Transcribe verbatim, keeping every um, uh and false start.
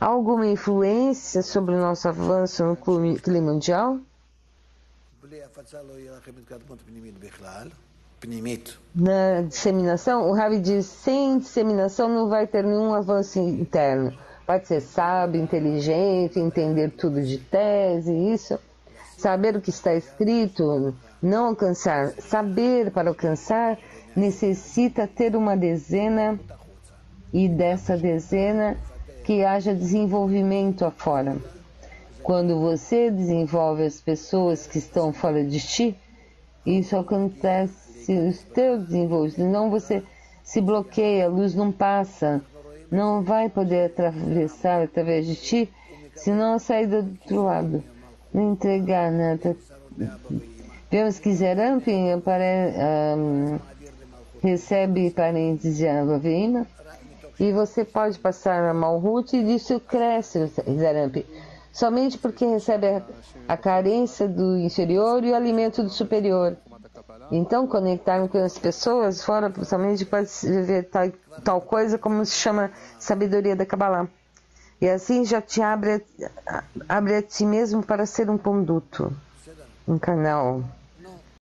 Há alguma influência sobre o nosso avanço no clima mundial? Na disseminação, o Ravi diz, sem disseminação não vai ter nenhum avanço interno. Pode ser sábio, inteligente, entender tudo de tese, isso. Saber o que está escrito, não alcançar. Saber para alcançar necessita ter uma dezena e dessa dezena que haja desenvolvimento afora. Quando você desenvolve as pessoas que estão fora de ti, isso acontece, os teus desenvolvimentos, não você se bloqueia, a luz não passa, não vai poder atravessar através de ti, se não sair do outro lado, não entregar nada. Vemos que Zerampin um, recebe parentes de Avaveima, e você pode passar a Malhut e disso cresce Zerampin, somente porque recebe a, a carência do inferior e o alimento do superior. Então, conectar com as pessoas fora, somente pode viver tal, tal coisa como se chama sabedoria da Kabbalah. E assim já te abre, abre a ti mesmo para ser um conduto, um canal.